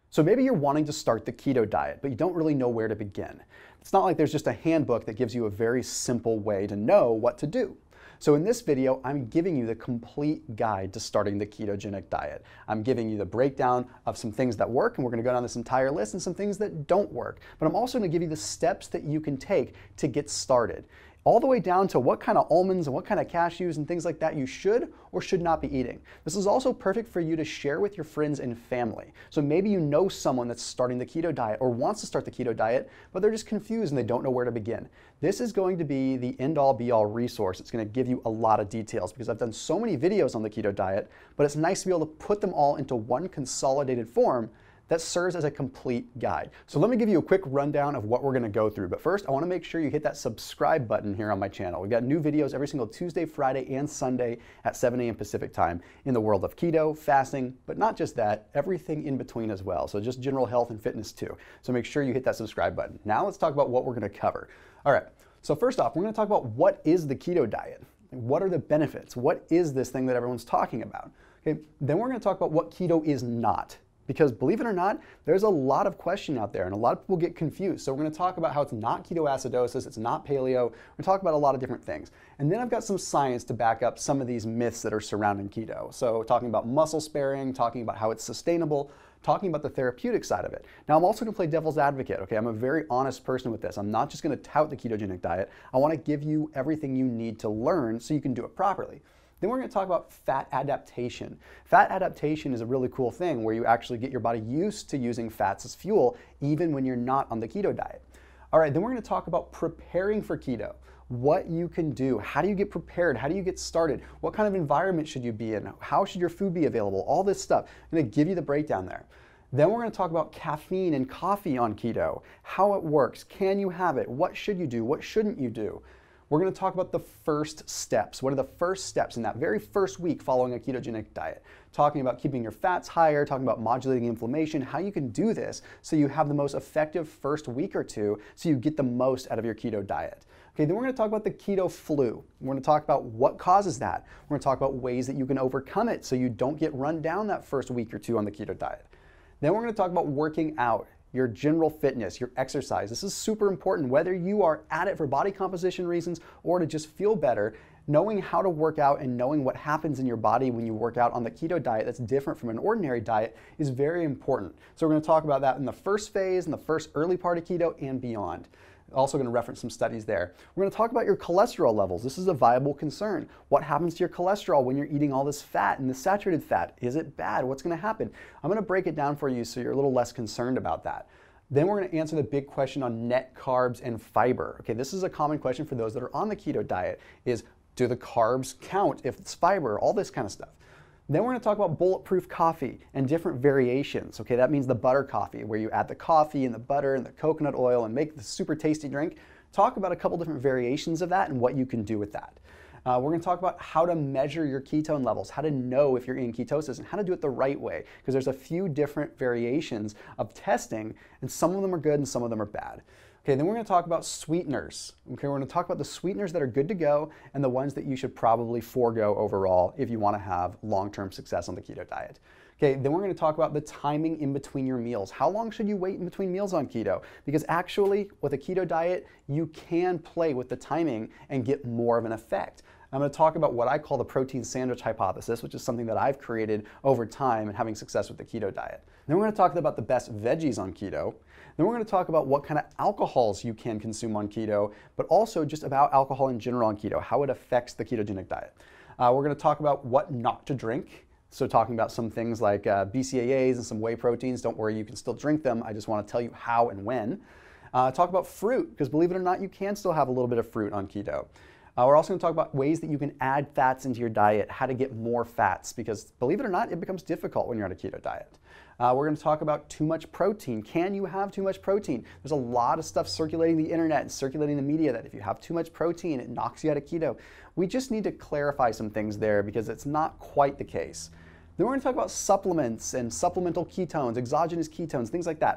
So maybe you're wanting to start the keto diet, but you don't really know where to begin. It's not like there's just a handbook that gives you a very simple way to know what to do. So in this video, I'm giving you the complete guide to starting the ketogenic diet. I'm giving you the breakdown of some things that work, and we're gonna go down this entire list, and some things that don't work. But I'm also gonna give you the steps that you can take to get started, all the way down to what kind of almonds and what kind of cashews and things like that you should or should not be eating. This is also perfect for you to share with your friends and family. So maybe you know someone that's starting the keto diet or wants to start the keto diet, but they're just confused and they don't know where to begin. This is going to be the end-all be-all resource. It's going to give you a lot of details because I've done so many videos on the keto diet, but it's nice to be able to put them all into one consolidated form that serves as a complete guide. So let me give you a quick rundown of what we're gonna go through. But first, I wanna make sure you hit that subscribe button here on my channel. We've got new videos every single Tuesday, Friday, and Sunday at 7 a.m. Pacific time in the world of keto, fasting, but not just that, everything in between as well. So just general health and fitness too. So make sure you hit that subscribe button. Now let's talk about what we're gonna cover. All right, so first off, we're gonna talk about what is the keto diet? What are the benefits? What is this thing that everyone's talking about? Okay, then we're gonna talk about what keto is not. Because believe it or not, there's a lot of question out there and a lot of people get confused. So we're gonna talk about how it's not ketoacidosis, it's not paleo. We're gonna talk about a lot of different things. And then I've got some science to back up some of these myths that are surrounding keto. So talking about muscle sparing, talking about how it's sustainable, talking about the therapeutic side of it. Now I'm also gonna play devil's advocate, okay? I'm a very honest person with this. I'm not just gonna tout the ketogenic diet. I wanna give you everything you need to learn so you can do it properly. Then we're going to talk about fat adaptation. Fat adaptation is a really cool thing where you actually get your body used to using fats as fuel even when you're not on the keto diet. All right, then we're going to talk about preparing for keto. What you can do, how do you get prepared, how do you get started, what kind of environment should you be in, how should your food be available, all this stuff. I'm going to give you the breakdown there. Then we're going to talk about caffeine and coffee on keto, how it works, can you have it, what should you do, what shouldn't you do. We're going to talk about the first steps. What are the first steps in that very first week following a ketogenic diet? Talking about keeping your fats higher, talking about modulating inflammation, how you can do this so you have the most effective first week or two so you get the most out of your keto diet. Okay, then we're going to talk about the keto flu. We're going to talk about what causes that. We're going to talk about ways that you can overcome it so you don't get run down that first week or two on the keto diet. Then we're going to talk about working out, your general fitness, your exercise. This is super important, whether you are at it for body composition reasons or to just feel better. Knowing how to work out and knowing what happens in your body when you work out on the keto diet that's different from an ordinary diet is very important. So we're going to talk about that in the first phase, in the first early part of keto and beyond. Also going to reference some studies there. We're going to talk about your cholesterol levels. This is a viable concern. What happens to your cholesterol when you're eating all this fat and the saturated fat? Is it bad? What's going to happen? I'm going to break it down for you so you're a little less concerned about that. Then we're going to answer the big question on net carbs and fiber. Okay, this is a common question for those that are on the keto diet is, do the carbs count if it's fiber? All this kind of stuff. Then we're going to talk about bulletproof coffee and different variations. Okay, that means the butter coffee, where you add the coffee and the butter and the coconut oil and make the super tasty drink. Talk about a couple different variations of that and what you can do with that. We're going to talk about how to measure your ketone levels, how to know if you're in ketosis, and how to do it the right way, because there's a few different variations of testing, and some of them are good and some of them are bad. Okay, then we're going to talk about sweeteners. Okay, we're going to talk about the sweeteners that are good to go and the ones that you should probably forego overall if you want to have long-term success on the keto diet. Okay, then we're going to talk about the timing in between your meals. How long should you wait in between meals on keto? Because actually, with a keto diet, you can play with the timing and get more of an effect. I'm going to talk about what I call the protein sandwich hypothesis, which is something that I've created over time and having success with the keto diet. Then we're going to talk about the best veggies on keto. Then we're going to talk about what kind of alcohols you can consume on keto, but also just about alcohol in general on keto, how it affects the ketogenic diet. We're going to talk about what not to drink. So talking about some things like BCAAs and some whey proteins. Don't worry, you can still drink them. I just want to tell you how and when. Talk about fruit, because believe it or not, you can still have a little bit of fruit on keto. We're also going to talk about ways that you can add fats into your diet, how to get more fats, because believe it or not, it becomes difficult when you're on a keto diet. We're going to talk about too much protein. Can you have too much protein? There's a lot of stuff circulating the internet and circulating the media that if you have too much protein, it knocks you out of keto. We just need to clarify some things there because it's not quite the case. Then we're going to talk about supplements and supplemental ketones, exogenous ketones, things like that.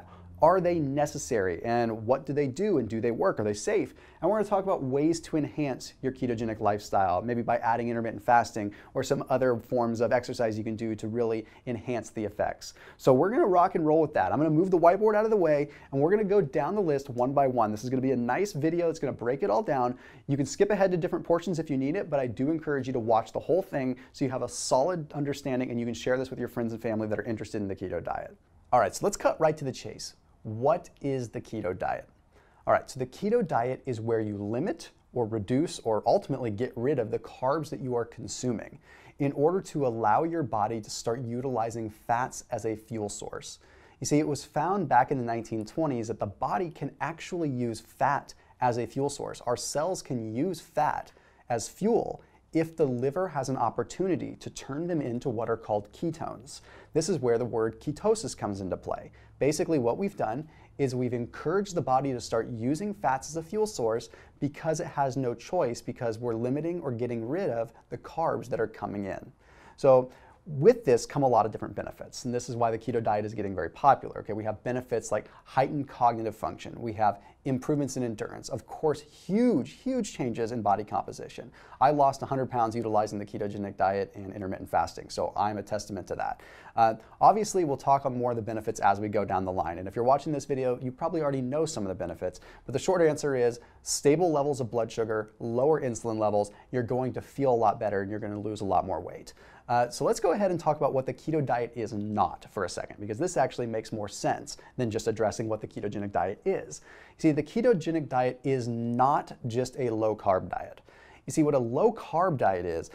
Are they necessary? And what do they do? And do they work? Are they safe? And we're going to talk about ways to enhance your ketogenic lifestyle, maybe by adding intermittent fasting or some other forms of exercise you can do to really enhance the effects. So we're going to rock and roll with that. I'm going to move the whiteboard out of the way, and we're going to go down the list one by one. This is going to be a nice video that's going to break it all down. You can skip ahead to different portions if you need it, but I do encourage you to watch the whole thing so you have a solid understanding and you can share this with your friends and family that are interested in the keto diet. All right, so let's cut right to the chase. What is the keto diet? All right, so the keto diet is where you limit or reduce or ultimately get rid of the carbs that you are consuming in order to allow your body to start utilizing fats as a fuel source. You see, it was found back in the 1920s that the body can actually use fat as a fuel source. Our cells can use fat as fuel if the liver has an opportunity to turn them into what are called ketones. This is where the word ketosis comes into play. Basically, what we've done is we've encouraged the body to start using fats as a fuel source because it has no choice, because we're limiting or getting rid of the carbs that are coming in. So with this come a lot of different benefits, and this is why the keto diet is getting very popular. Okay, we have benefits like heightened cognitive function. We have improvements in endurance. Of course, huge changes in body composition. I lost 100 pounds utilizing the ketogenic diet and intermittent fasting, so I'm a testament to that. Obviously, we'll talk on more of the benefits as we go down the line, and if you're watching this video, you probably already know some of the benefits, but the short answer is stable levels of blood sugar, lower insulin levels, you're going to feel a lot better and you're going to lose a lot more weight. So let's go ahead and talk about what the keto diet is not for a second, because this actually makes more sense than just addressing what the ketogenic diet is. You see, the ketogenic diet is not just a low-carb diet. You see, what a low-carb diet is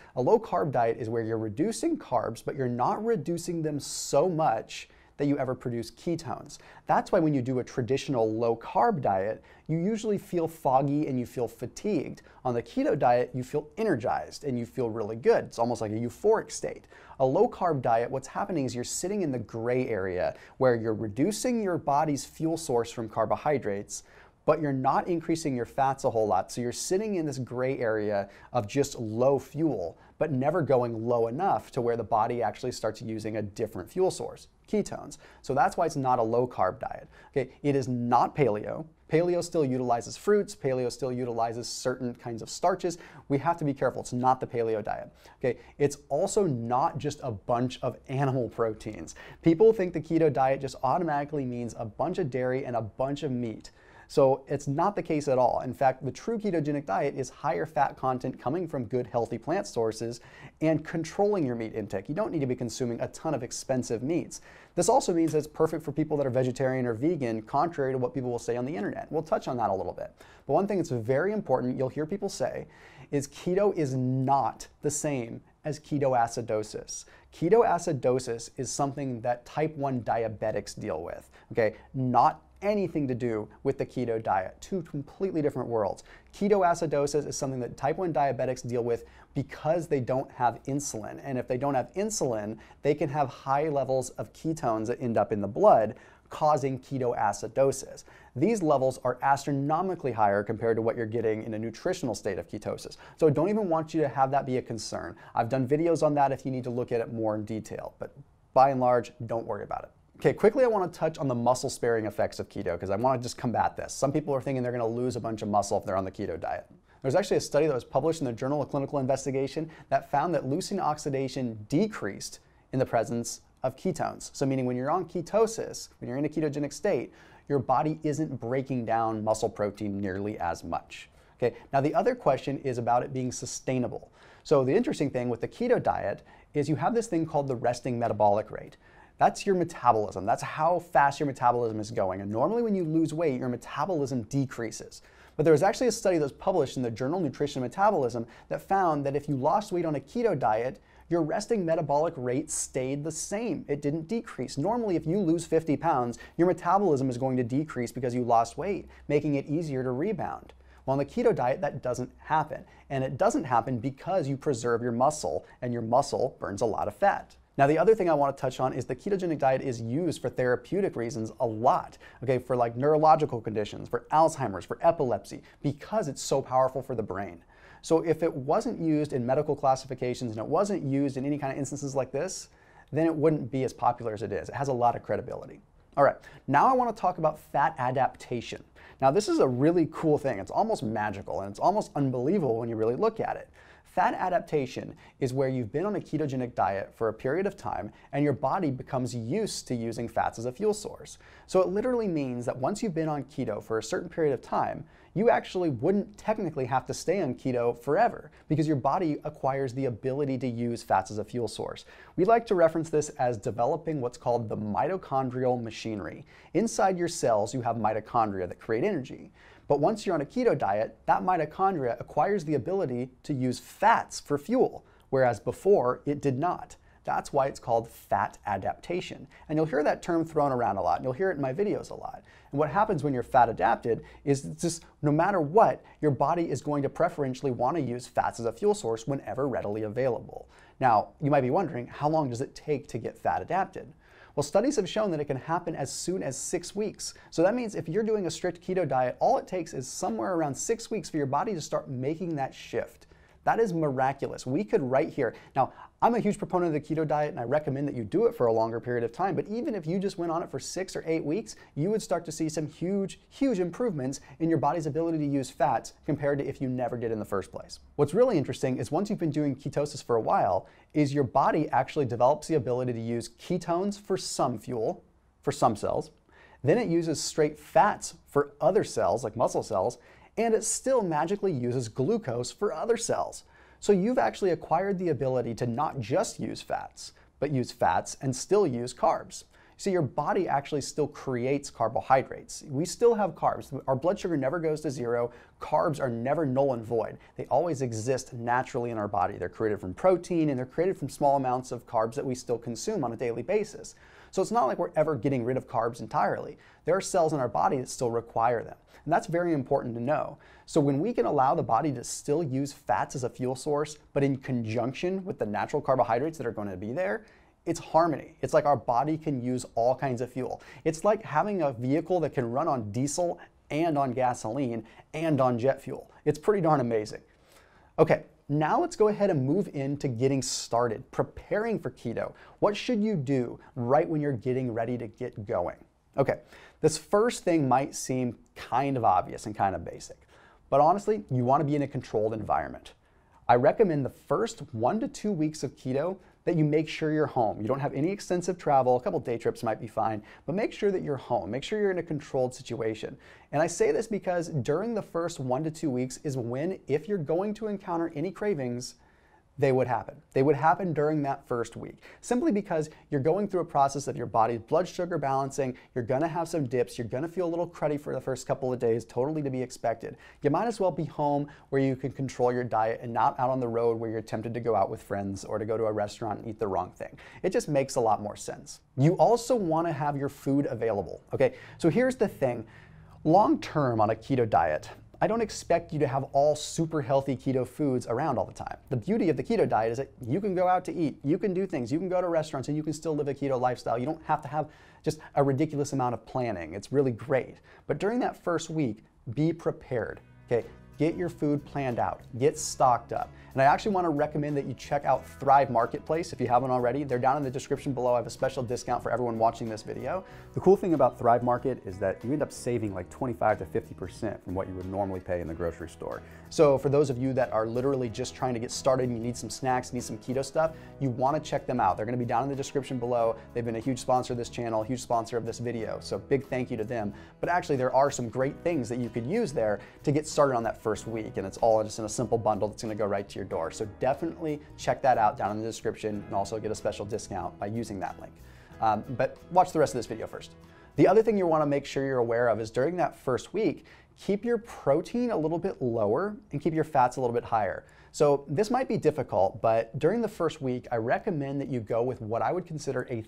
where you're reducing carbs, but you're not reducing them so much that you ever produce ketones. That's why when you do a traditional low-carb diet, you usually feel foggy and you feel fatigued. On the keto diet, you feel energized and you feel really good. It's almost like a euphoric state. A low-carb diet, what's happening is you're sitting in the gray area where you're reducing your body's fuel source from carbohydrates, but you're not increasing your fats a whole lot. So you're sitting in this gray area of just low fuel, but never going low enough to where the body actually starts using a different fuel source, ketones. So that's why it's not a low-carb diet. Okay, it is not paleo. Paleo still utilizes fruits. Paleo still utilizes certain kinds of starches. We have to be careful. It's not the paleo diet. Okay, it's also not just a bunch of animal proteins. People think the keto diet just automatically means a bunch of dairy and a bunch of meat. So it's not the case at all. In fact, the true ketogenic diet is higher fat content coming from good, healthy plant sources and controlling your meat intake. You don't need to be consuming a ton of expensive meats. This also means that it's perfect for people that are vegetarian or vegan, contrary to what people will say on the internet. We'll touch on that a little bit. But one thing that's very important, you'll hear people say, is keto is not the same as ketoacidosis. Ketoacidosis is something that type 1 diabetics deal with, okay? Not anything to do with the keto diet. Two completely different worlds. Ketoacidosis is something that type 1 diabetics deal with because they don't have insulin. And if they don't have insulin, they can have high levels of ketones that end up in the blood, causing ketoacidosis. These levels are astronomically higher compared to what you're getting in a nutritional state of ketosis. So I don't even want you to have that be a concern. I've done videos on that if you need to look at it more in detail, but by and large, don't worry about it. Okay, quickly I want to touch on the muscle sparing effects of keto because I want to just combat this. Some people are thinking they're going to lose a bunch of muscle if they're on the keto diet. There's actually a study that was published in the Journal of Clinical Investigation that found that leucine oxidation decreased in the presence of ketones. So meaning when you're on ketosis, when you're in a ketogenic state, your body isn't breaking down muscle protein nearly as much. Okay, now the other question is about it being sustainable. So the interesting thing with the keto diet is you have this thing called the resting metabolic rate. That's your metabolism. That's how fast your metabolism is going. And normally when you lose weight, your metabolism decreases. But there was actually a study that was published in the journal Nutrition and Metabolism that found that if you lost weight on a keto diet, your resting metabolic rate stayed the same. It didn't decrease. Normally, if you lose 50 pounds, your metabolism is going to decrease because you lost weight, making it easier to rebound. Well, on the keto diet, that doesn't happen. And it doesn't happen because you preserve your muscle, and your muscle burns a lot of fat. Now, the other thing I want to touch on is the ketogenic diet is used for therapeutic reasons a lot, okay, for like neurological conditions, for Alzheimer's, for epilepsy, because it's so powerful for the brain. So if it wasn't used in medical classifications and it wasn't used in any kind of instances like this, then it wouldn't be as popular as it is. It has a lot of credibility. All right, now I want to talk about fat adaptation. Now this is a really cool thing. It's almost magical and it's almost unbelievable when you really look at it. Fat adaptation is where you've been on a ketogenic diet for a period of time and your body becomes used to using fats as a fuel source. So it literally means that once you've been on keto for a certain period of time, you actually wouldn't technically have to stay on keto forever because your body acquires the ability to use fats as a fuel source. We like to reference this as developing what's called the mitochondrial machinery. Inside your cells, you have mitochondria that create energy. But once you're on a keto diet, that mitochondria acquires the ability to use fats for fuel, whereas before it did not. That's why it's called fat adaptation. And you'll hear that term thrown around a lot, and you'll hear it in my videos a lot. And what happens when you're fat adapted is just no matter what, your body is going to preferentially want to use fats as a fuel source whenever readily available. Now, you might be wondering, how long does it take to get fat adapted? Well, studies have shown that it can happen as soon as 6 weeks. So that means if you're doing a strict keto diet, all it takes is somewhere around 6 weeks for your body to start making that shift. That is miraculous. We could right here. Now, I'm a huge proponent of the keto diet and I recommend that you do it for a longer period of time, but even if you just went on it for 6 or 8 weeks, you would start to see some huge improvements in your body's ability to use fats compared to if you never did in the first place. What's really interesting is once you've been doing ketosis for a while, is your body actually develops the ability to use ketones for some fuel, for some cells, then it uses straight fats for other cells like muscle cells, and it still magically uses glucose for other cells. So you've actually acquired the ability to not just use fats, but use fats and still use carbs. See, your body actually still creates carbohydrates. We still have carbs. Our blood sugar never goes to zero. Carbs are never null and void. They always exist naturally in our body. They're created from protein and they're created from small amounts of carbs that we still consume on a daily basis. So it's not like we're ever getting rid of carbs entirely. There are cells in our body that still require them. And that's very important to know. So when we can allow the body to still use fats as a fuel source, but in conjunction with the natural carbohydrates that are going to be there, it's harmony. It's like our body can use all kinds of fuel. It's like having a vehicle that can run on diesel and on gasoline and on jet fuel. It's pretty darn amazing. Okay, now let's go ahead and move into getting started, preparing for keto. What should you do right when you're getting ready to get going? Okay, this first thing might seem kind of obvious and kind of basic, but honestly, you want to be in a controlled environment. I recommend the first 1 to 2 weeks of keto that you make sure you're home. You don't have any extensive travel, a couple day trips might be fine, but make sure that you're home. Make sure you're in a controlled situation. And I say this because during the first 1 to 2 weeks is when, if you're going to encounter any cravings, they would happen. They would happen during that first week, simply because you're going through a process of your body's blood sugar balancing. You're gonna have some dips. You're gonna feel a little cruddy for the first couple of days, totally to be expected. You might as well be home where you can control your diet and not out on the road where you're tempted to go out with friends or to go to a restaurant and eat the wrong thing. It just makes a lot more sense. You also wanna have your food available, okay? So here's the thing. Long term on a keto diet, I don't expect you to have all super healthy keto foods around all the time. The beauty of the keto diet is that you can go out to eat, you can do things, you can go to restaurants and you can still live a keto lifestyle. You don't have to have just a ridiculous amount of planning. It's really great. But during that first week, be prepared, okay? Get your food planned out, get stocked up. And I actually want to recommend that you check out Thrive Marketplace if you haven't already. They're down in the description below. I have a special discount for everyone watching this video. The cool thing about Thrive Market is that you end up saving like 25 to 50% from what you would normally pay in the grocery store. So for those of you that are literally just trying to get started and you need some snacks, need some keto stuff, you want to check them out. They're going to be down in the description below. They've been a huge sponsor of this channel, huge sponsor of this video. So big thank you to them. But actually there are some great things that you could use there to get started on that first week. And it's all just in a simple bundle that's going to go right to your door. So definitely check that out down in the description and also get a special discount by using that link. But watch the rest of this video first. The other thing you want to make sure you're aware of is during that first week, keep your protein a little bit lower and keep your fats a little bit higher. So this might be difficult, but during the first week, I recommend that you go with what I would consider a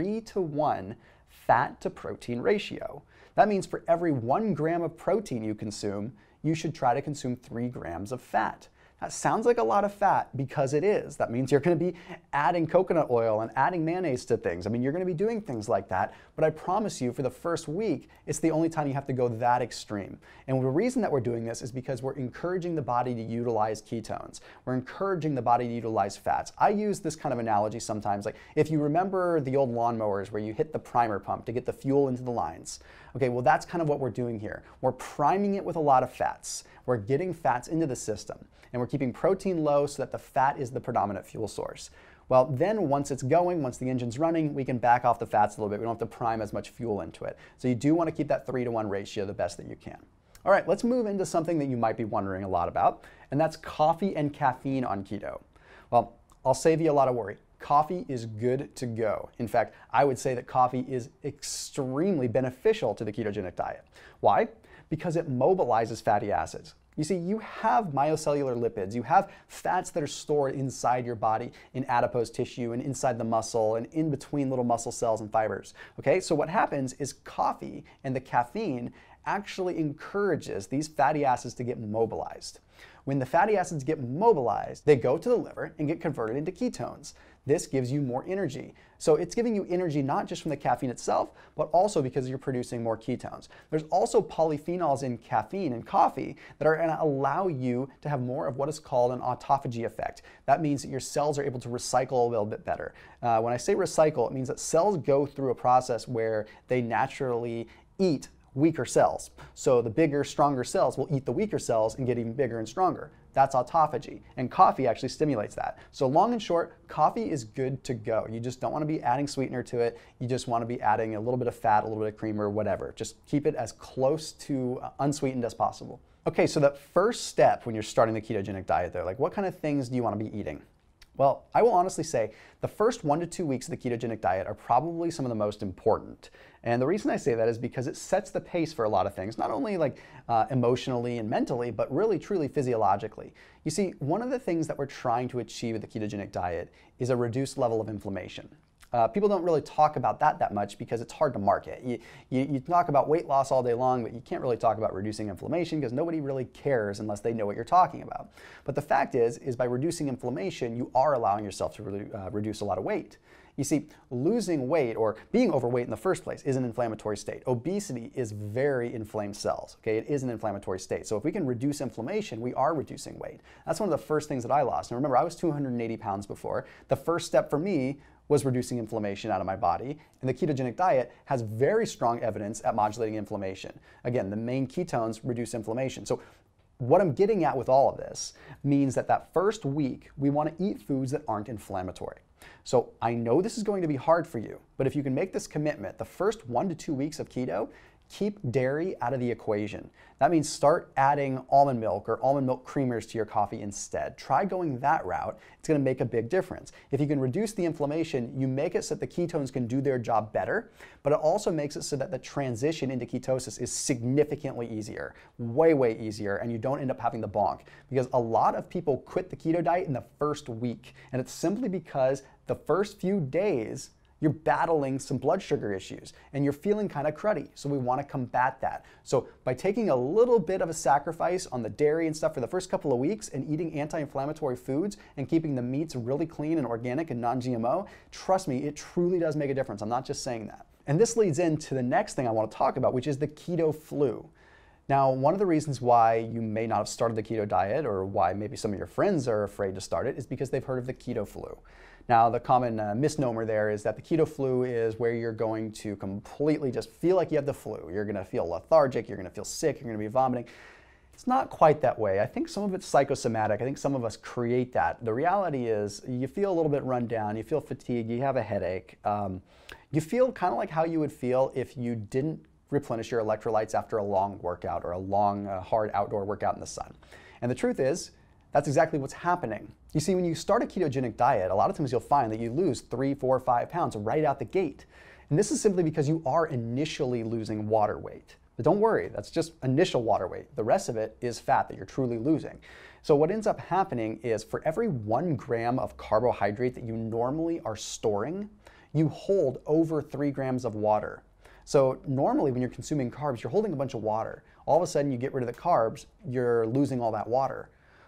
3-to-1 fat to protein ratio. That means for every 1 gram of protein you consume, you should try to consume 3 grams of fat. That sounds like a lot of fat because it is. That means you're going to be adding coconut oil and adding mayonnaise to things. I mean, you're going to be doing things like that, but I promise you for the first week, it's the only time you have to go that extreme. And the reason that we're doing this is because we're encouraging the body to utilize ketones. We're encouraging the body to utilize fats. I use this kind of analogy sometimes, like if you remember the old lawnmowers where you hit the primer pump to get the fuel into the lines. Okay, well that's kind of what we're doing here. We're priming it with a lot of fats. We're getting fats into the system, and we're keeping protein low so that the fat is the predominant fuel source. Well, then once it's going, once the engine's running, we can back off the fats a little bit. We don't have to prime as much fuel into it. So you do want to keep that 3-to-1 ratio the best that you can. All right, let's move into something that you might be wondering a lot about, and that's coffee and caffeine on keto. Well, I'll save you a lot of worry. Coffee is good to go. In fact, I would say that coffee is extremely beneficial to the ketogenic diet. Why? Because it mobilizes fatty acids. You see, you have myocellular lipids, you have fats that are stored inside your body in adipose tissue and inside the muscle and in between little muscle cells and fibers. Okay, so what happens is coffee and the caffeine actually encourages these fatty acids to get mobilized. When the fatty acids get mobilized, they go to the liver and get converted into ketones. This gives you more energy. So it's giving you energy not just from the caffeine itself, but also because you're producing more ketones. There's also polyphenols in caffeine and coffee that are going to allow you to have more of what is called an autophagy effect. That means that your cells are able to recycle a little bit better. When I say recycle, it means that cells go through a process where they naturally eat weaker cells. So the bigger, stronger cells will eat the weaker cells and get even bigger and stronger. That's autophagy, and coffee actually stimulates that. So long and short, coffee is good to go. You just don't want to be adding sweetener to it. You just want to be adding a little bit of fat, a little bit of creamer, or whatever. Just keep it as close to unsweetened as possible. Okay, so that first step when you're starting the ketogenic diet though, like what kind of things do you want to be eating? Well, I will honestly say the first 1 to 2 weeks of the ketogenic diet are probably some of the most important. And the reason I say that is because it sets the pace for a lot of things, not only like emotionally and mentally, but really truly physiologically. You see, one of the things that we're trying to achieve with the ketogenic diet is a reduced level of inflammation. People don't really talk about that much because it's hard to market. You talk about weight loss all day long, but you can't really talk about reducing inflammation because nobody really cares unless they know what you're talking about. But the fact is by reducing inflammation, you are allowing yourself to reduce a lot of weight. You see, losing weight or being overweight in the first place is an inflammatory state. Obesity is very inflamed cells, okay? It is an inflammatory state. So if we can reduce inflammation, we are reducing weight. That's one of the first things that I lost. And remember, I was 280 pounds before. The first step for me was reducing inflammation out of my body, and the ketogenic diet has very strong evidence at modulating inflammation. Again, the main ketones reduce inflammation. So what I'm getting at with all of this means that first week, we want to eat foods that aren't inflammatory. So I know this is going to be hard for you, but if you can make this commitment, the first 1 to 2 weeks of keto, keep dairy out of the equation. That means start adding almond milk or almond milk creamers to your coffee instead. Try going that route. It's going to make a big difference. If you can reduce the inflammation, you make it so that the ketones can do their job better, but it also makes it so that the transition into ketosis is significantly easier, way easier, and you don't end up having the bonk. Because a lot of people quit the keto diet in the first week, and it's simply because the first few days you're battling some blood sugar issues and you're feeling kind of cruddy. So we want to combat that. So by taking a little bit of a sacrifice on the dairy and stuff for the first couple of weeks and eating anti-inflammatory foods and keeping the meats really clean and organic and non-GMO, trust me, it truly does make a difference. I'm not just saying that. And this leads into the next thing I want to talk about, which is the keto flu. Now, one of the reasons why you may not have started the keto diet or why maybe some of your friends are afraid to start it is because they've heard of the keto flu. Now, the common misnomer there is that the keto flu is where you're going to completely just feel like you have the flu. You're going to feel lethargic, you're going to feel sick, you're going to be vomiting. It's not quite that way. I think some of it's psychosomatic. I think some of us create that. The reality is you feel a little bit run down, you feel fatigued, you have a headache. You feel kind of like how you would feel if you didn't replenish your electrolytes after a long workout or a long, hard outdoor workout in the sun. And the truth is, that's exactly what's happening. You see, when you start a ketogenic diet, a lot of times you'll find that you lose 3, 4, 5 pounds right out the gate. And this is simply because you are initially losing water weight. But don't worry, that's just initial water weight. The rest of it is fat that you're truly losing. So what ends up happening is for every 1 gram of carbohydrate that you normally are storing, you hold over 3 grams of water. So normally when you're consuming carbs, you're holding a bunch of water. All of a sudden you get rid of the carbs, you're losing all that water.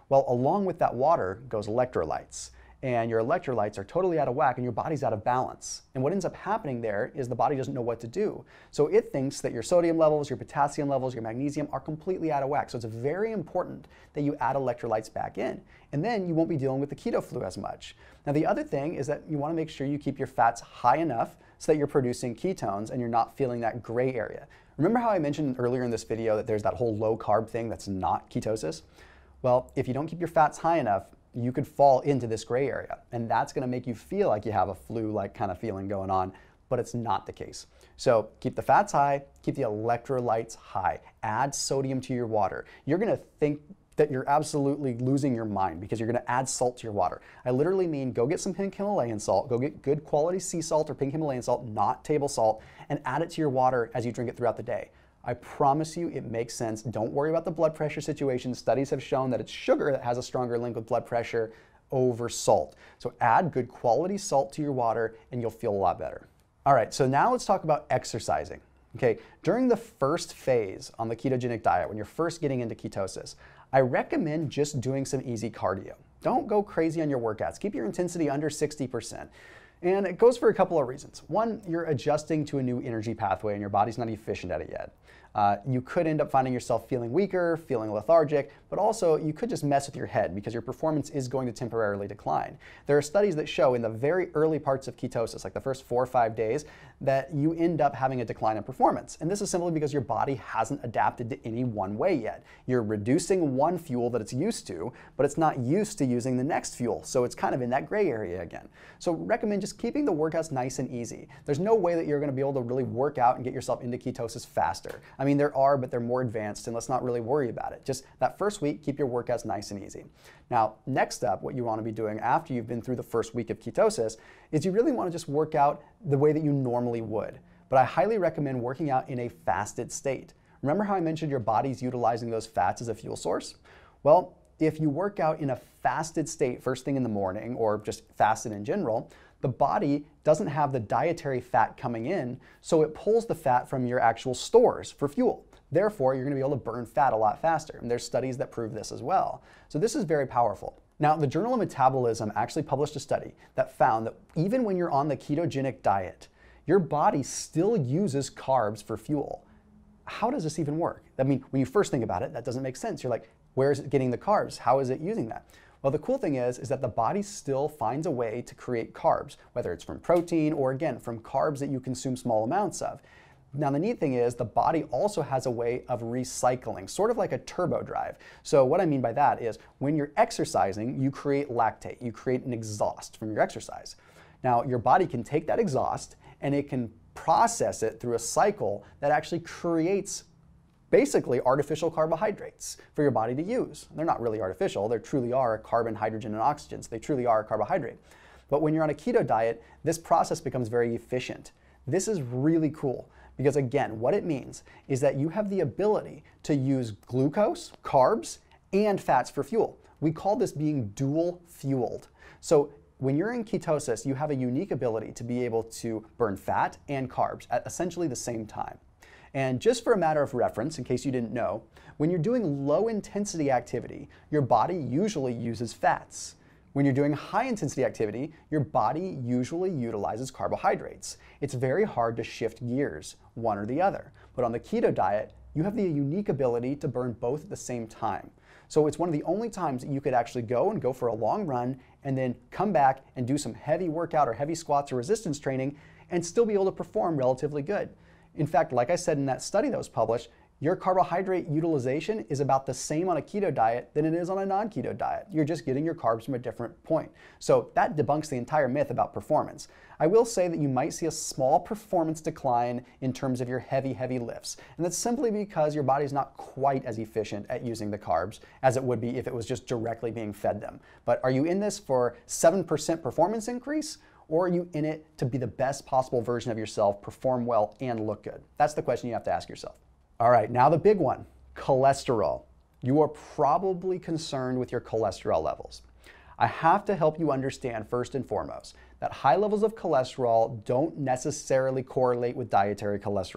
Well, along with that water goes electrolytes. And your electrolytes are totally out of whack and your body's out of balance. And what ends up happening there is the body doesn't know what to do. So it thinks that your sodium levels, your potassium levels, your magnesium are completely out of whack. So it's very important that you add electrolytes back in. And then you won't be dealing with the keto flu as much. Now the other thing is that you want to make sure you keep your fats high enough so that you're producing ketones and you're not feeling that gray area. Remember how I mentioned earlier in this video that there's that whole low carb thing that's not ketosis? Well, if you don't keep your fats high enough, you could fall into this gray area, and that's going to make you feel like you have a flu-like kind of feeling going on, but it's not the case. So keep the fats high, keep the electrolytes high, add sodium to your water. You're going to think that you're absolutely losing your mind because you're going to add salt to your water. I literally mean go get some pink Himalayan salt, go get good quality sea salt or pink Himalayan salt, not table salt, and add it to your water as you drink it throughout the day. I promise you it makes sense. Don't worry about the blood pressure situation. Studies have shown that it's sugar that has a stronger link with blood pressure over salt. So add good quality salt to your water and you'll feel a lot better. All right, so now let's talk about exercising. Okay, during the first phase on the ketogenic diet, when you're first getting into ketosis, I recommend just doing some easy cardio. Don't go crazy on your workouts. Keep your intensity under 60%. And it goes for a couple of reasons. One, you're adjusting to a new energy pathway and your body's not efficient at it yet. You could end up finding yourself feeling weaker, feeling lethargic, but also you could just mess with your head because your performance is going to temporarily decline. There are studies that show in the very early parts of ketosis, like the first 4 or 5 days, that you end up having a decline in performance. And this is simply because your body hasn't adapted to any one way yet. You're reducing one fuel that it's used to, but it's not used to using the next fuel. So it's kind of in that gray area again. So recommend just keeping the workouts nice and easy. There's no way that you're going to be able to really work out and get yourself into ketosis faster. I mean, there are, but they're more advanced, and let's not really worry about it. Just that first week, keep your workouts nice and easy. Now, next up, what you want to be doing after you've been through the first week of ketosis is you really want to just work out the way that you normally would. But I highly recommend working out in a fasted state. Remember how I mentioned your body's utilizing those fats as a fuel source? Well, if you work out in a fasted state first thing in the morning, or just fasted in general, the body doesn't have the dietary fat coming in, so it pulls the fat from your actual stores for fuel. Therefore, you're going to be able to burn fat a lot faster. And there's studies that prove this as well. So this is very powerful. Now, the Journal of Metabolism actually published a study that found that even when you're on the ketogenic diet, your body still uses carbs for fuel. How does this even work? I mean, when you first think about it, that doesn't make sense. You're like, where is it getting the carbs? How is it using that? Well, the cool thing is that the body still finds a way to create carbs, whether it's from protein or, again, from carbs that you consume small amounts of. Now, the neat thing is the body also has a way of recycling, sort of like a turbo drive. So what I mean by that is when you're exercising, you create lactate, you create an exhaust from your exercise. Now, your body can take that exhaust and it can process it through a cycle that actually creates basically artificial carbohydrates for your body to use. They're not really artificial, they truly are carbon, hydrogen, and oxygen, so they truly are a carbohydrate. But when you're on a keto diet, this process becomes very efficient. This is really cool because, again, what it means is that you have the ability to use glucose, carbs, and fats for fuel. We call this being dual fueled. So when you're in ketosis, you have a unique ability to be able to burn fat and carbs at essentially the same time. And just for a matter of reference, in case you didn't know, when you're doing low intensity activity, your body usually uses fats. When you're doing high intensity activity, your body usually utilizes carbohydrates. It's very hard to shift gears, one or the other. But on the keto diet, you have the unique ability to burn both at the same time. So it's one of the only times that you could actually go for a long run and then come back and do some heavy workout or heavy squats or resistance training and still be able to perform relatively good. In fact, like I said in that study that was published, your carbohydrate utilization is about the same on a keto diet than it is on a non-keto diet. You're just getting your carbs from a different point. So that debunks the entire myth about performance. I will say that you might see a small performance decline in terms of your heavy lifts. And that's simply because your body's not quite as efficient at using the carbs as it would be if it was just directly being fed them. But are you in this for 7% performance increase? Or are you in it to be the best possible version of yourself, perform well, and look good? That's the question you have to ask yourself. All right, now the big one, cholesterol. You are probably concerned with your cholesterol levels. I have to help you understand first and foremost that high levels of cholesterol don't necessarily correlate with dietary cholesterol.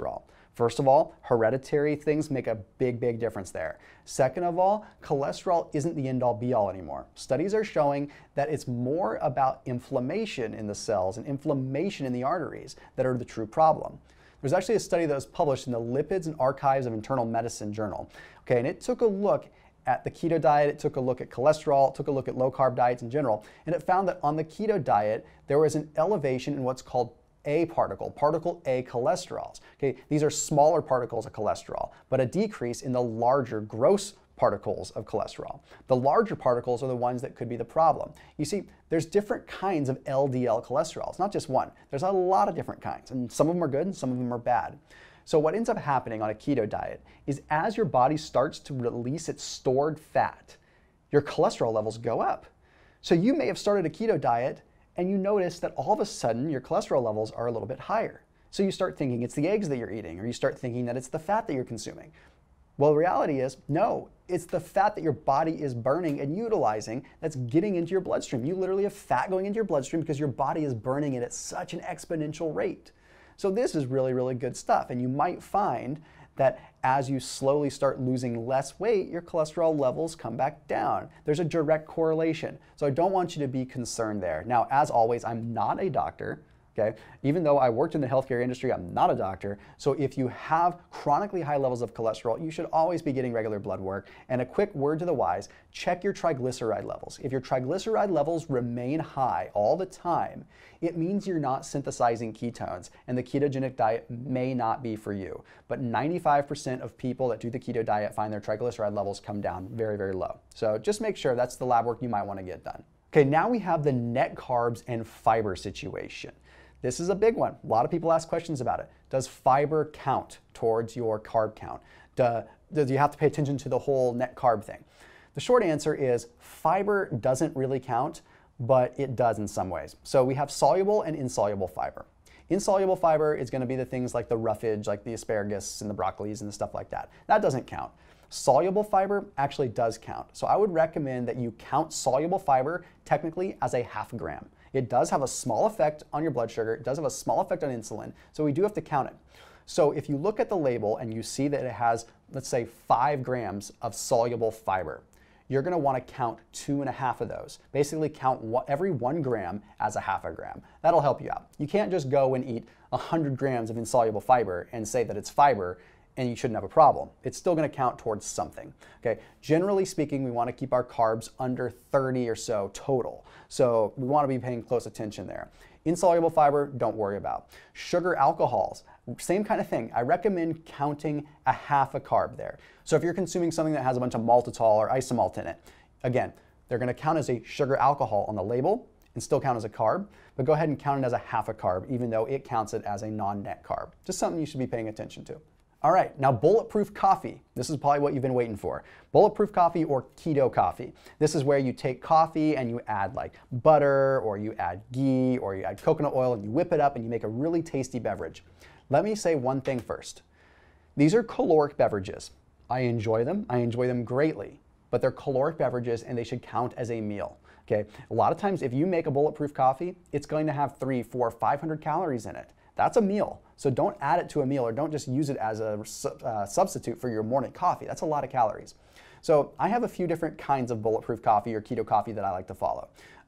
First of all, hereditary things make a big, big difference there. Second of all, cholesterol isn't the end-all be-all anymore. Studies are showing that it's more about inflammation in the cells and inflammation in the arteries that are the true problem. There's actually a study that was published in the Lipids and Archives of Internal Medicine journal, okay, and it took a look at the keto diet, it took a look at cholesterol, it took a look at low-carb diets in general, and it found that on the keto diet, there was an elevation in what's called A particle A cholesterols. Okay, these are smaller particles of cholesterol, but a decrease in the larger gross particles of cholesterol. The larger particles are the ones that could be the problem. You see, there's different kinds of LDL cholesterol. It's not just one. There's a lot of different kinds, and some of them are good and some of them are bad. So what ends up happening on a keto diet is as your body starts to release its stored fat, your cholesterol levels go up. So you may have started a keto diet and you notice that all of a sudden your cholesterol levels are a little bit higher. So you start thinking it's the eggs that you're eating, or you start thinking that it's the fat that you're consuming. Well, the reality is, no, it's the fat that your body is burning and utilizing that's getting into your bloodstream. You literally have fat going into your bloodstream because your body is burning it at such an exponential rate. So this is really, really good stuff. And you might find that as you slowly start losing less weight, your cholesterol levels come back down. There's a direct correlation. So I don't want you to be concerned there. Now, as always, I'm not a doctor. Okay? Even though I worked in the healthcare industry, I'm not a doctor. So if you have chronically high levels of cholesterol, you should always be getting regular blood work. And a quick word to the wise, check your triglyceride levels. If your triglyceride levels remain high all the time, it means you're not synthesizing ketones, and the ketogenic diet may not be for you. But 95% of people that do the keto diet find their triglyceride levels come down very, very low. So just make sure that's the lab work you might want to get done. Okay, now we have the net carbs and fiber situation. This is a big one. A lot of people ask questions about it. Does fiber count towards your carb count? Do you have to pay attention to the whole net carb thing? The short answer is fiber doesn't really count, but it does in some ways. So we have soluble and insoluble fiber. Insoluble fiber is going to be the things like the roughage, like the asparagus and the broccolis and the stuff like that. That doesn't count. Soluble fiber actually does count. So I would recommend that you count soluble fiber technically as a half gram. It does have a small effect on your blood sugar. It does have a small effect on insulin. So we do have to count it. So if you look at the label and you see that it has, let's say, 5 grams of soluble fiber, you're going to want to count 2.5 of those. Basically count every 1 gram as a half a gram. That'll help you out. You can't just go and eat 100 grams of insoluble fiber and say that it's fiber and you shouldn't have a problem. It's still going to count towards something. Okay. Generally speaking, we want to keep our carbs under 30 or so total. So we want to be paying close attention there. Insoluble fiber, don't worry about. Sugar alcohols, same kind of thing. I recommend counting a half a carb there. So if you're consuming something that has a bunch of maltitol or isomalt in it, again, they're going to count as a sugar alcohol on the label and still count as a carb, but go ahead and count it as a half a carb, even though it counts it as a non-net carb. Just something you should be paying attention to. All right, now bulletproof coffee. This is probably what you've been waiting for. Bulletproof coffee or keto coffee. This is where you take coffee and you add like butter, or you add ghee, or you add coconut oil and you whip it up and you make a really tasty beverage. Let me say one thing first. These are caloric beverages. I enjoy them greatly, but they're caloric beverages and they should count as a meal. Okay, a lot of times if you make a bulletproof coffee, it's going to have 300, 400, 500 calories in it. That's a meal. So don't add it to a meal, or don't just use it as a substitute for your morning coffee. That's a lot of calories. So I have a few different kinds of bulletproof coffee or keto coffee that I like to follow.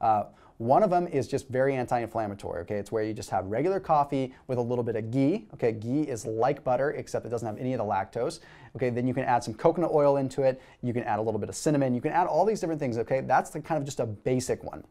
One of them is just very anti-inflammatory, okay? It's where you just have regular coffee with a little bit of ghee, okay? Ghee is like butter, except it doesn't have any of the lactose, okay? Then you can add some coconut oil into it. You can add a little bit of cinnamon. You can add all these different things, okay? That's the kind of just a basic one.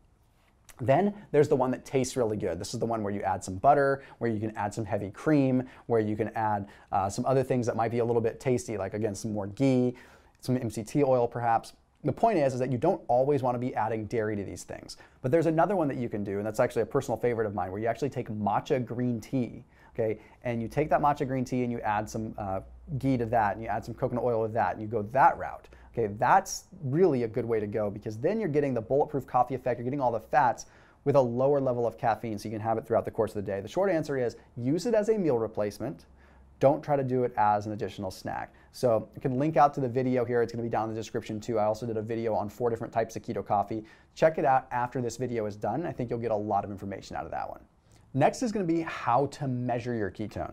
Then there's the one that tastes really good. This is the one where you add some butter, where you can add some heavy cream, where you can add some other things that might be a little bit tasty, like again, some more ghee, some MCT oil perhaps. The point is that you don't always want to be adding dairy to these things. But there's another one that you can do, and that's actually a personal favorite of mine, where you actually take matcha green tea, okay? And you take that matcha green tea and you add some ghee to that, and you add some coconut oil with that, and you go that route. Okay, that's really a good way to go, because then you're getting the bulletproof coffee effect, you're getting all the fats with a lower level of caffeine, so you can have it throughout the course of the day. The short answer is use it as a meal replacement. Don't try to do it as an additional snack. So I can link out to the video here. It's going to be down in the description too. I also did a video on 4 different types of keto coffee. Check it out after this video is done. I think you'll get a lot of information out of that one. Next is going to be how to measure your ketones.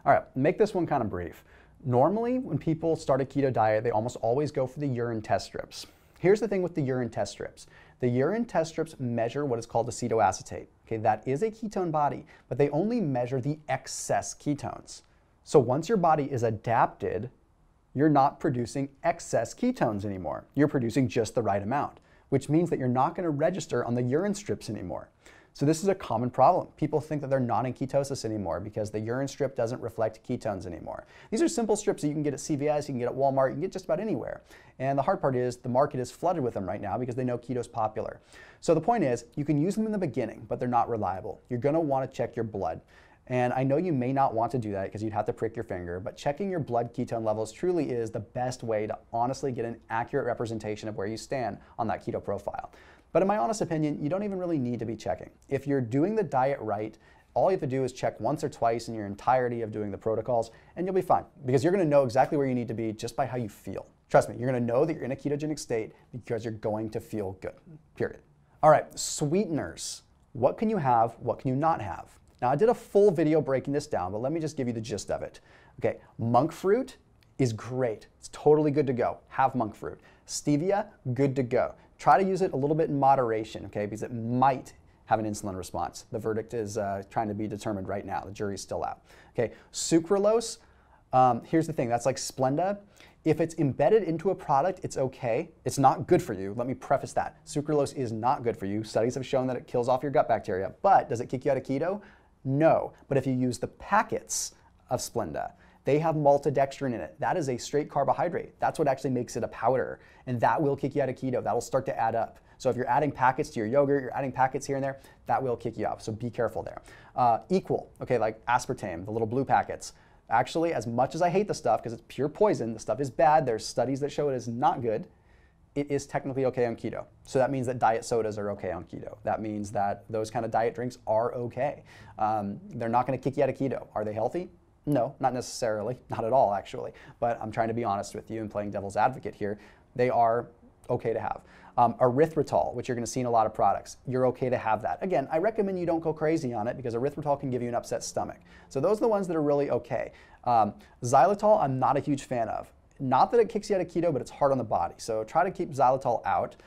All right, make this one kind of brief. Normally, when people start a keto diet, they almost always go for the urine test strips. Here's the thing with the urine test strips. The urine test strips measure what is called acetoacetate. Okay, that is a ketone body, but they only measure the excess ketones. So once your body is adapted, you're not producing excess ketones anymore. You're producing just the right amount, which means that you're not going to register on the urine strips anymore. So this is a common problem. People think that they're not in ketosis anymore because the urine strip doesn't reflect ketones anymore. These are simple strips that you can get at CVS, you can get at Walmart, you can get just about anywhere. And the hard part is the market is flooded with them right now because they know keto's popular. So the point is, you can use them in the beginning, but they're not reliable. You're gonna wanna check your blood. And I know you may not want to do that because you'd have to prick your finger, but checking your blood ketone levels truly is the best way to honestly get an accurate representation of where you stand on that keto profile. But in my honest opinion, you don't even really need to be checking. If you're doing the diet right, all you have to do is check once or twice in your entirety of doing the protocols, and you'll be fine because you're gonna know exactly where you need to be just by how you feel. Trust me, you're gonna know that you're in a ketogenic state because you're going to feel good, period. All right, sweeteners. What can you have, what can you not have? Now, I did a full video breaking this down, but let me just give you the gist of it. Okay, monk fruit is great. It's totally good to go. Have monk fruit. Stevia, good to go. Try to use it a little bit in moderation, okay, because it might have an insulin response. The verdict is trying to be determined right now. The jury's still out. Okay, sucralose, here's the thing, that's like Splenda. If it's embedded into a product, it's okay. It's not good for you. Let me preface that. Sucralose is not good for you. Studies have shown that it kills off your gut bacteria, but does it kick you out of keto? No, but if you use the packets of Splenda, they have maltodextrin in it. That is a straight carbohydrate. That's what actually makes it a powder, and that will kick you out of keto. That'll start to add up. So if you're adding packets to your yogurt, you're adding packets here and there, that will kick you off. So be careful there. Equal, okay, like aspartame, the little blue packets. Actually, as much as I hate the stuff, because it's pure poison, the stuff is bad, there's studies that show it is not good, it is technically okay on keto. So that means that diet sodas are okay on keto. That means that those kind of diet drinks are okay. They're not gonna kick you out of keto. Are they healthy? No, not necessarily, not at all actually, but I'm trying to be honest with you and playing devil's advocate here. They are okay to have. Erythritol, which you're gonna see in a lot of products, you're okay to have that. Again, I recommend you don't go crazy on it because erythritol can give you an upset stomach. So those are the ones that are really okay. Xylitol, I'm not a huge fan of. Not that it kicks you out of keto, but it's hard on the body. So try to keep xylitol out.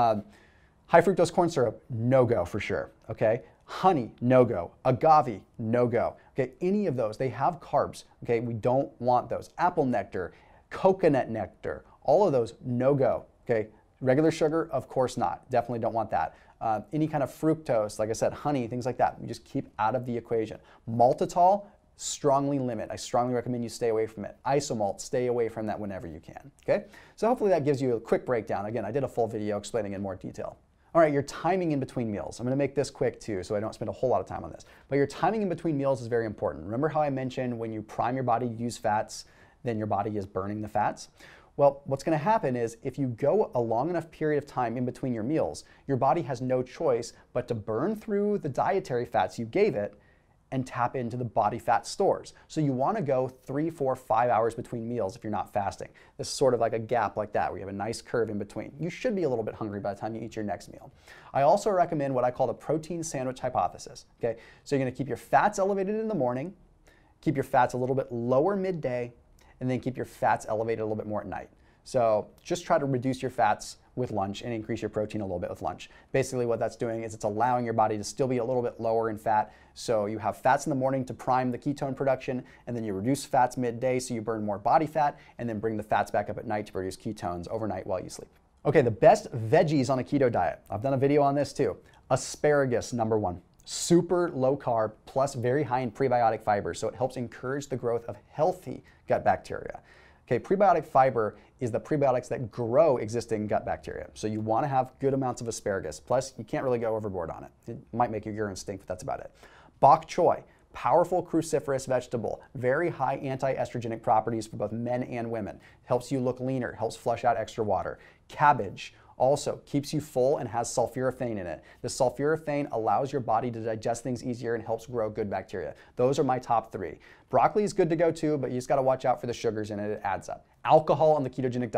High fructose corn syrup, no go for sure, okay? Honey, no go. Agave, no go. Okay, any of those, they have carbs, okay? We don't want those. Apple nectar, coconut nectar, all of those, no go, okay? Regular sugar, of course not. Definitely don't want that. Any kind of fructose, like I said, honey, things like that, you just keep out of the equation. Maltitol, strongly limit. I strongly recommend you stay away from it. Isomalt, stay away from that whenever you can, okay? So hopefully that gives you a quick breakdown. Again, I did a full video explaining in more detail. All right, your timing in between meals. I'm gonna make this quick too, so I don't spend a whole lot of time on this. But your timing in between meals is very important. Remember how I mentioned when you prime your body to use fats, then your body is burning the fats? Well, what's gonna happen is if you go a long enough period of time in between your meals, your body has no choice but to burn through the dietary fats you gave it and tap into the body fat stores. So you wanna go 3, 4, 5 hours between meals if you're not fasting. This is sort of like a gap like that where you have a nice curve in between. You should be a little bit hungry by the time you eat your next meal. I also recommend what I call the protein sandwich hypothesis, okay? So you're gonna keep your fats elevated in the morning, keep your fats a little bit lower midday, and then keep your fats elevated a little bit more at night. So just try to reduce your fats with lunch and increase your protein a little bit with lunch. Basically what that's doing is it's allowing your body to still be a little bit lower in fat. So you have fats in the morning to prime the ketone production, and then you reduce fats midday so you burn more body fat, and then bring the fats back up at night to produce ketones overnight while you sleep. Okay, the best veggies on a keto diet. I've done a video on this too. Asparagus, #1. Super low carb plus very high in prebiotic fiber, so it helps encourage the growth of healthy gut bacteria. Okay, prebiotic fiber is the prebiotics that grow existing gut bacteria. So you want to have good amounts of asparagus. Plus, you can't really go overboard on it. It might make your urine stink, but that's about it. Bok choy, powerful cruciferous vegetable, very high anti-estrogenic properties for both men and women. Helps you look leaner, helps flush out extra water. Cabbage also keeps you full and has sulforaphane in it. The sulforaphane allows your body to digest things easier and helps grow good bacteria. Those are my top 3. Broccoli is good to go too, but you just gotta watch out for the sugars in it, it adds up. Alcohol on the ketogenic diet.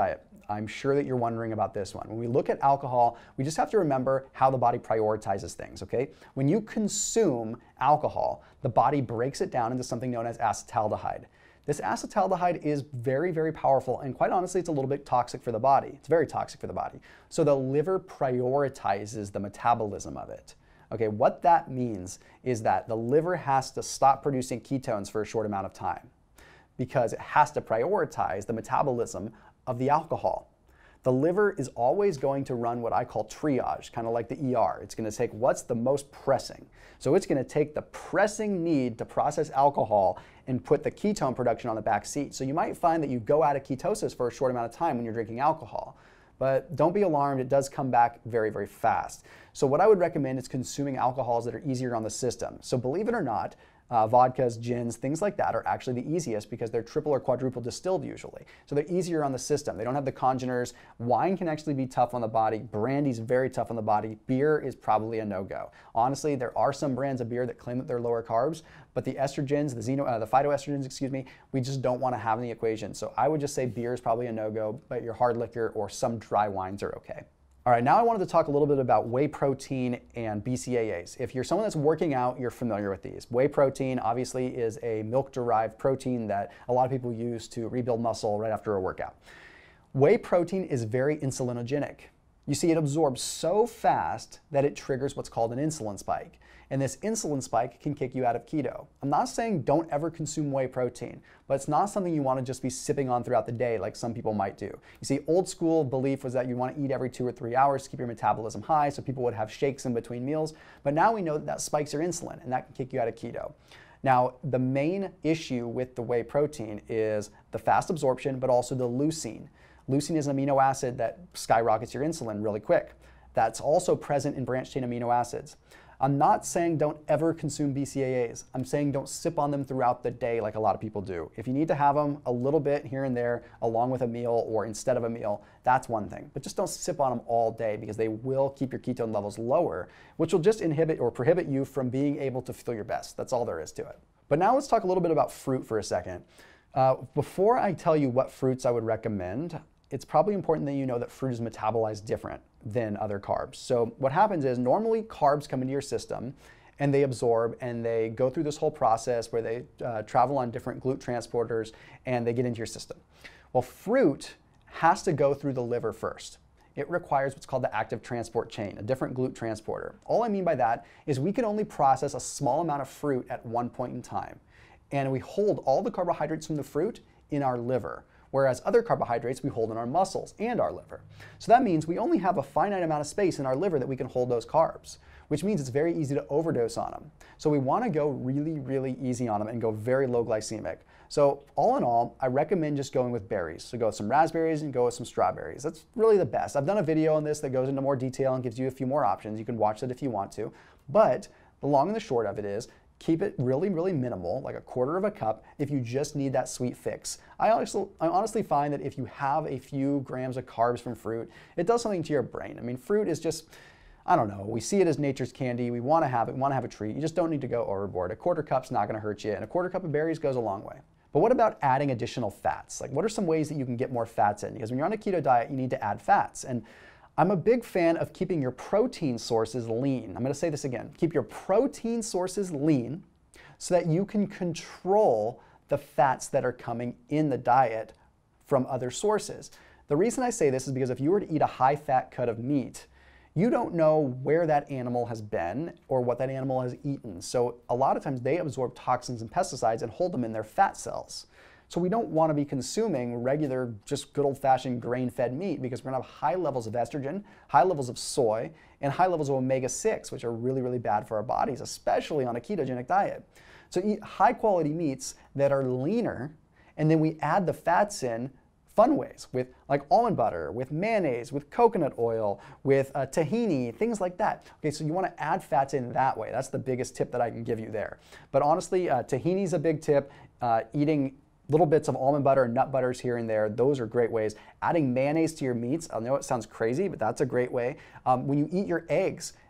I'm sure that you're wondering about this one. When we look at alcohol, we just have to remember how the body prioritizes things, okay? When you consume alcohol, the body breaks it down into something known as acetaldehyde. This acetaldehyde is very, very powerful, and quite honestly, it's a little bit toxic for the body. It's very toxic for the body. So the liver prioritizes the metabolism of it. Okay, what that means is that the liver has to stop producing ketones for a short amount of time because it has to prioritize the metabolism of the alcohol. The liver is always going to run what I call triage, kind of like the ER. It's going to take what's the most pressing. So it's going to take the pressing need to process alcohol and put the ketone production on the back seat. So you might find that you go out of ketosis for a short amount of time when you're drinking alcohol. But don't be alarmed, it does come back very, very fast. So what I would recommend is consuming alcohols that are easier on the system. So believe it or not, vodkas, gins, things like that are actually the easiest because they're triple or quadruple distilled usually. So they're easier on the system. They don't have the congeners. Wine can actually be tough on the body. Brandy's very tough on the body. Beer is probably a no-go. Honestly, there are some brands of beer that claim that they're lower carbs, but the estrogens, the phytoestrogens, excuse me, we just don't want to have in the equation. So I would just say beer is probably a no-go, but your hard liquor or some dry wines are okay. All right, now I wanted to talk a little bit about whey protein and BCAAs. If you're someone that's working out, you're familiar with these. Whey protein obviously is a milk-derived protein that a lot of people use to rebuild muscle right after a workout. Whey protein is very insulinogenic. You see, it absorbs so fast that it triggers what's called an insulin spike. And this insulin spike can kick you out of keto. I'm not saying don't ever consume whey protein, but it's not something you want to just be sipping on throughout the day like some people might do. You see, old school belief was that you want to eat every 2 or 3 hours to keep your metabolism high, so people would have shakes in between meals. But now we know that spikes your insulin, and that can kick you out of keto. Now, the main issue with the whey protein is the fast absorption, but also the leucine. Leucine is an amino acid that skyrockets your insulin really quick. That's also present in branched chain amino acids. I'm not saying don't ever consume BCAAs. I'm saying don't sip on them throughout the day like a lot of people do. If you need to have them a little bit here and there along with a meal or instead of a meal, that's one thing. But just don't sip on them all day because they will keep your ketone levels lower, which will just inhibit or prohibit you from being able to feel your best. That's all there is to it. But now let's talk a little bit about fruit for a second. Before I tell you what fruits I would recommend, it's probably important that you know that fruit is metabolized different than other carbs. So what happens is normally carbs come into your system and they absorb and they go through this whole process where they travel on different GLUT transporters and they get into your system. Well, fruit has to go through the liver first. It requires what's called the active transport chain, a different GLUT transporter. All I mean by that is we can only process a small amount of fruit at one point in time. And we hold all the carbohydrates from the fruit in our liver, whereas other carbohydrates we hold in our muscles and our liver. So that means we only have a finite amount of space in our liver that we can hold those carbs, which means it's very easy to overdose on them. So we want to go really, really easy on them and go very low glycemic. So all in all, I recommend just going with berries. So go with some raspberries and go with some strawberries. That's really the best. I've done a video on this that goes into more detail and gives you a few more options. You can watch it if you want to. But the long and the short of it is, keep it really, really minimal, like a quarter of a cup, if you just need that sweet fix. I honestly find that if you have a few grams of carbs from fruit, it does something to your brain. I mean, fruit is just, I don't know, we see it as nature's candy. We want to have it, we want to have a treat. You just don't need to go overboard. A quarter cup's not going to hurt you, and a quarter cup of berries goes a long way. But what about adding additional fats? Like, what are some ways that you can get more fats in? Because when you're on a keto diet, you need to add fats. And I'm a big fan of keeping your protein sources lean. I'm going to say this again. Keep your protein sources lean so that you can control the fats that are coming in the diet from other sources. The reason I say this is because if you were to eat a high-fat cut of meat, you don't know where that animal has been or what that animal has eaten. So a lot of times they absorb toxins and pesticides and hold them in their fat cells. So we don't want to be consuming regular, just good old-fashioned grain-fed meat because we're going to have high levels of estrogen, high levels of soy, and high levels of omega-6, which are really, really bad for our bodies, especially on a ketogenic diet. So eat high-quality meats that are leaner, and then we add the fats in fun ways with like almond butter, with mayonnaise, with coconut oil, with tahini, things like that. Okay, so you want to add fats in that way. That's the biggest tip that I can give you there. But honestly, tahini is a big tip. Eating little bits of almond butter and nut butters here and there, those are great ways. Adding mayonnaise to your meats, I know it sounds crazy, but that's a great way. When you eat your eggs,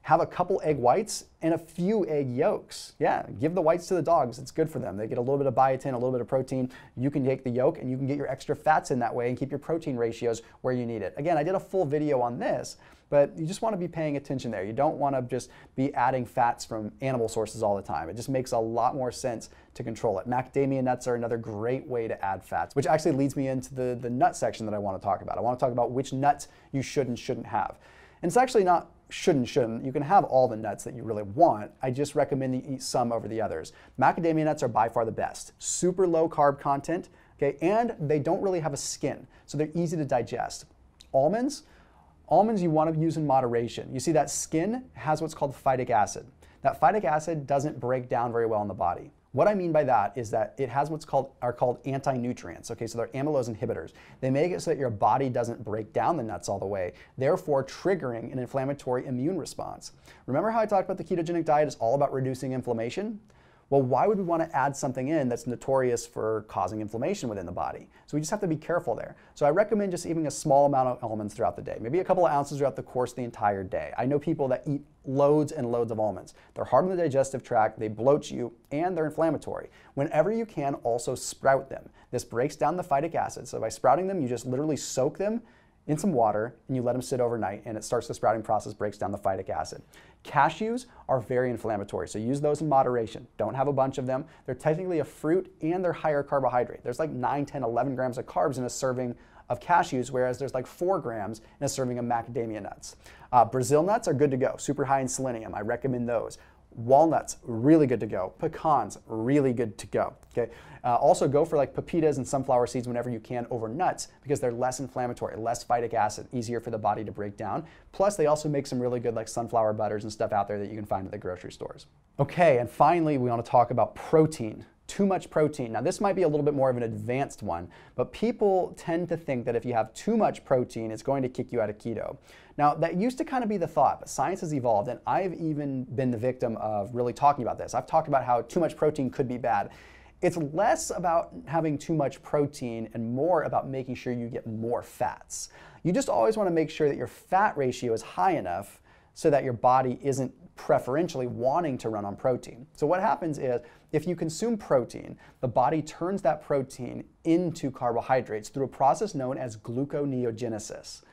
Have a couple egg whites and a few egg yolks. Yeah, give the whites to the dogs. It's good for them. They get a little bit of biotin, a little bit of protein. You can take the yolk and you can get your extra fats in that way and keep your protein ratios where you need it. Again, I did a full video on this, but you just want to be paying attention there. You don't want to just be adding fats from animal sources all the time. It just makes a lot more sense to control it. Macadamia nuts are another great way to add fats, which actually leads me into the nut section that I want to talk about. I want to talk about which nuts you should and shouldn't have. And it's actually not shouldn't. You can have all the nuts that you really want. I just recommend you eat some over the others. Macadamia nuts are by far the best. Super low carb content, okay, and they don't really have a skin, so they're easy to digest. Almonds you want to use in moderation. You see that skin has what's called phytic acid. That phytic acid doesn't break down very well in the body. What I mean by that is that it has what's called anti-nutrients. Okay, so they're amylose inhibitors. They make it so that your body doesn't break down the nuts all the way, therefore triggering an inflammatory immune response. Remember how I talked about the ketogenic diet is all about reducing inflammation? Well, why would we want to add something in that's notorious for causing inflammation within the body? So we just have to be careful there. So I recommend just eating a small amount of almonds throughout the day, maybe a couple of ounces throughout the course of the entire day. I know people that eat loads and loads of almonds. They're hard on the digestive tract, they bloat you, and they're inflammatory. Whenever you can, also sprout them. This breaks down the phytic acid. So by sprouting them, you just literally soak them in some water and you let them sit overnight and it starts the sprouting process, breaks down the phytic acid. Cashews are very inflammatory, so use those in moderation. Don't have a bunch of them. They're technically a fruit and they're higher carbohydrate. There's like 9, 10, 11 grams of carbs in a serving of cashews, whereas there's like 4 grams in a serving of macadamia nuts. Brazil nuts are good to go, super high in selenium. I recommend those. Walnuts, really good to go. Pecans, really good to go. Okay. Also go for like pepitas and sunflower seeds whenever you can over nuts because they're less inflammatory, less phytic acid, easier for the body to break down. Plus they also make some really good like sunflower butters and stuff out there that you can find at the grocery stores. Okay, and finally we want to talk about protein. Too much protein. Now this might be a little bit more of an advanced one, but people tend to think that if you have too much protein, it's going to kick you out of keto. Now that used to kind of be the thought, but science has evolved and I've even been the victim of really talking about this. I've talked about how too much protein could be bad. It's less about having too much protein and more about making sure you get more fats. You just always want to make sure that your fat ratio is high enough so that your body isn't preferentially wanting to run on protein. So what happens is if you consume protein, the body turns that protein into carbohydrates through a process known as gluconeogenesis.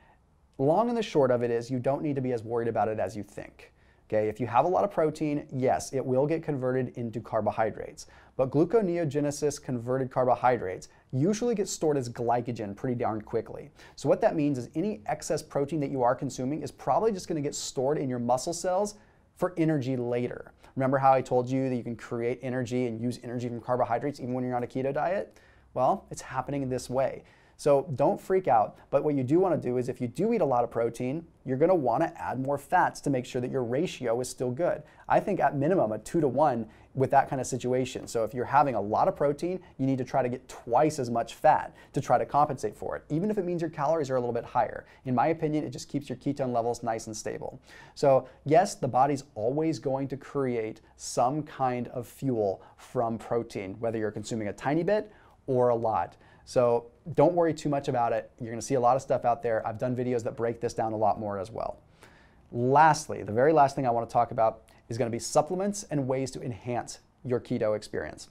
Long and the short of it is you don't need to be as worried about it as you think. Okay, if you have a lot of protein, yes, it will get converted into carbohydrates. But gluconeogenesis converted carbohydrates usually get stored as glycogen pretty darn quickly. So what that means is any excess protein that you are consuming is probably just going to get stored in your muscle cells for energy later. Remember how I told you that you can create energy and use energy from carbohydrates even when you're on a keto diet? Well, it's happening in this way. So don't freak out, but what you do want to do is if you do eat a lot of protein, you're going to want to add more fats to make sure that your ratio is still good. I think at minimum a 2-to-1 with that kind of situation. So if you're having a lot of protein, you need to try to get twice as much fat to try to compensate for it, even if it means your calories are a little bit higher. In my opinion, it just keeps your ketone levels nice and stable. So yes, the body's always going to create some kind of fuel from protein, whether you're consuming a tiny bit or a lot. So don't worry too much about it. You're going to see a lot of stuff out there. I've done videos that break this down a lot more as well. Lastly, the very last thing I want to talk about is going to be supplements and ways to enhance your keto experience.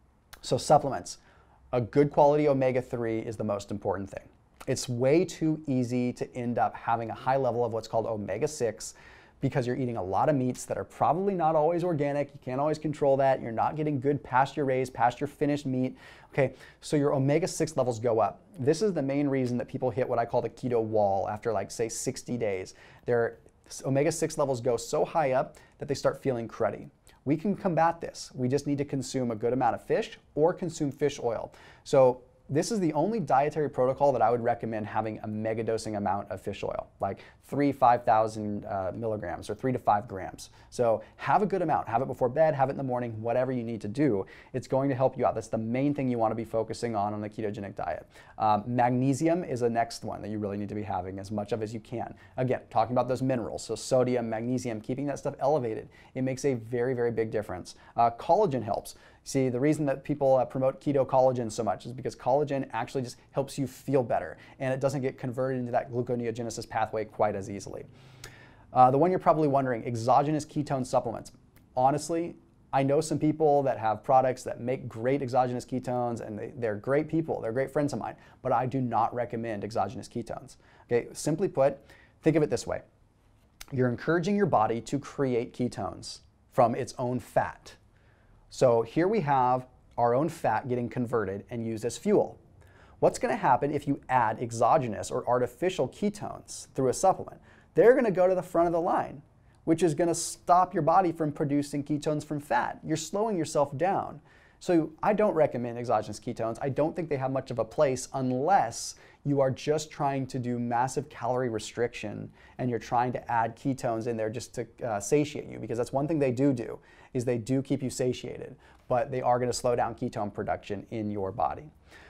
So supplements, a good quality omega-3 is the most important thing. It's way too easy to end up having a high level of what's called omega-6 because you're eating a lot of meats that are probably not always organic. You can't always control that. You're not getting good pasture-raised, pasture-finished meat. Okay, so your omega-6 levels go up. This is the main reason that people hit what I call the keto wall after like say 60 days. Their omega-6 levels go so high up that they start feeling cruddy. We can combat this. We just need to consume a good amount of fish or consume fish oil. So this is the only dietary protocol that I would recommend having a mega dosing amount of fish oil, like 5,000 milligrams or 3 to 5 grams. So have a good amount, have it before bed, have it in the morning, whatever you need to do. It's going to help you out. That's the main thing you want to be focusing on the ketogenic diet. Magnesium is the next one that you really need to be having as much of as you can. Again, talking about those minerals, so sodium, magnesium, keeping that stuff elevated, it makes a very, very big difference. Collagen helps. See, the reason that people promote keto collagen so much is because collagen actually just helps you feel better and it doesn't get converted into that gluconeogenesis pathway quite as easily. The one you're probably wondering, exogenous ketone supplements. Honestly, I know some people that have products that make great exogenous ketones, and they're great people, they're great friends of mine, but I do not recommend exogenous ketones. Okay, simply put, think of it this way. You're encouraging your body to create ketones from its own fat. So here we have our own fat getting converted and used as fuel. What's going to happen if you add exogenous or artificial ketones through a supplement? They're going to go to the front of the line, which is going to stop your body from producing ketones from fat. You're slowing yourself down. So I don't recommend exogenous ketones. I don't think they have much of a place unless you are just trying to do massive calorie restriction and you're trying to add ketones in there just to satiate you, because that's one thing they do is they do keep you satiated, but they are going to slow down ketone production in your body.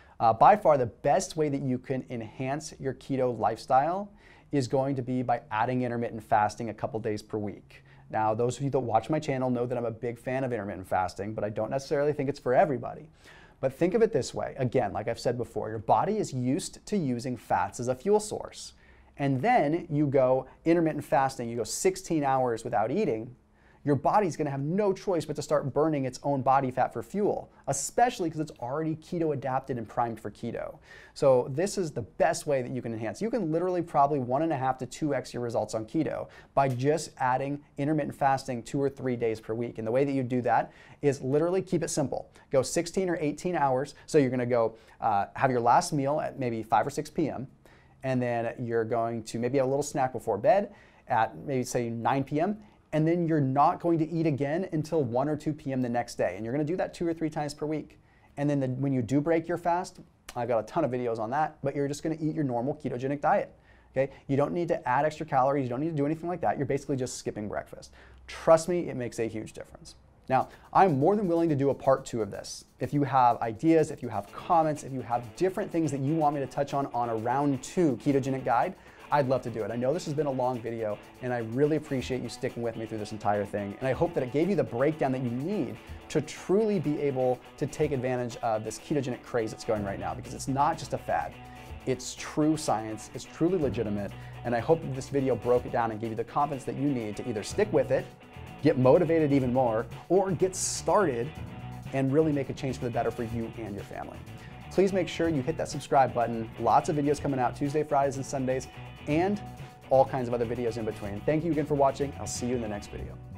By far the best way that you can enhance your keto lifestyle is going to be by adding intermittent fasting a couple days per week. Now, those of you that watch my channel know that I'm a big fan of intermittent fasting, but I don't necessarily think it's for everybody. But think of it this way. Again, like I've said before, your body is used to using fats as a fuel source. And then you go intermittent fasting, you go 16 hours without eating, your body's going to have no choice but to start burning its own body fat for fuel, especially because it's already keto adapted and primed for keto. So this is the best way that you can enhance. You can literally probably 1.5 to 2x your results on keto by just adding intermittent fasting 2 or 3 days per week. And the way that you do that is literally keep it simple. Go 16 or 18 hours. So you're going to go have your last meal at maybe 5 or 6 p.m. And then you're going to maybe have a little snack before bed at maybe say 9 p.m. And then you're not going to eat again until 1 or 2 p.m. the next day. And you're going to do that 2 or 3 times per week. And then when you do break your fast, I've got a ton of videos on that, but you're just going to eat your normal ketogenic diet. Okay? You don't need to add extra calories. You don't need to do anything like that. You're basically just skipping breakfast. Trust me, it makes a huge difference. Now, I'm more than willing to do a part 2 of this. If you have ideas, if you have comments, if you have different things that you want me to touch on a round 2 ketogenic guide, I'd love to do it. I know this has been a long video, and I really appreciate you sticking with me through this entire thing. And I hope that it gave you the breakdown that you need to truly be able to take advantage of this ketogenic craze that's going right now, because it's not just a fad. It's true science, it's truly legitimate, and I hope that this video broke it down and gave you the confidence that you need to either stick with it, get motivated even more, or get started and really make a change for the better for you and your family. Please make sure you hit that subscribe button. Lots of videos coming out Tuesday, Fridays, and Sundays, and all kinds of other videos in between. Thank you again for watching. I'll see you in the next video.